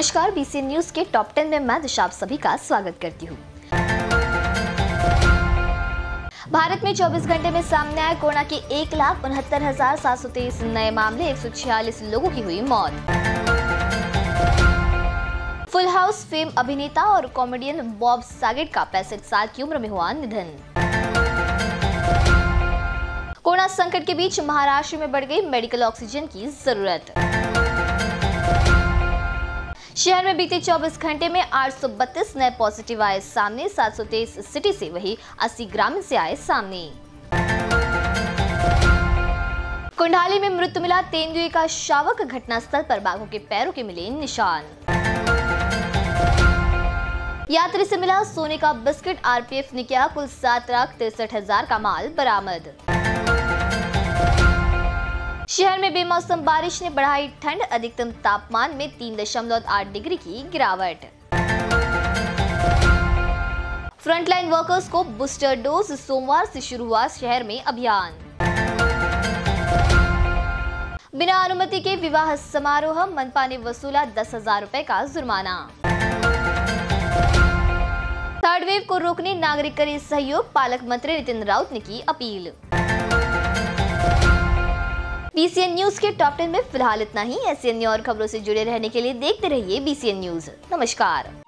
नमस्कार, BCN news के top 10 में मैं दिशा आप सभी का स्वागत करती हूँ। भारत में 24 घंटे में सामने आए कोरोना के 1,69,723 नए मामले, 146 लोगों की हुई मौत। फुल हाउस फेम अभिनेता और कॉमेडियन बॉब सागेट का 65 साल की उम्र में हुआ निधन। कोरोना संकट के बीच महाराष्ट्र में बढ़ गई मेडिकल ऑक्सीजन की जरूरत। शहर में बीते 24 घंटे में 832 नए पॉजिटिव आए सामने, 723 सिटी से वही 80 ग्रामीण से आए सामने। कुंडाली में मृत्यु मिला तेंदुए का शावक, घटनास्थल पर बाघों के पैरों के मिले निशान। यात्री से मिला सोने का बिस्किट, आरपीएफ ने किया कुल 7,63,000 का माल बरामद। शहर में बेमौसम बारिश ने बढ़ाई ठंड, अधिकतम तापमान में 3.8 डिग्री की गिरावट। फ्रंटलाइन वर्कर्स को बूस्टर डोज, सोमवार से शुरू हुआ शहर में अभियान। बिना अनुमति के विवाह समारोह, मनपा ने वसूला 10,000 रुपए का जुर्माना। थर्ड वेव को रोकने नागरिक करे सहयोग, पालक मंत्री नितिन राउत ने की अपील। बीसीएन न्यूज के टॉप 10 में फिलहाल इतना ही। ऐसी अन्य और खबरों से जुड़े रहने के लिए देखते रहिए बीसीएन न्यूज। नमस्कार।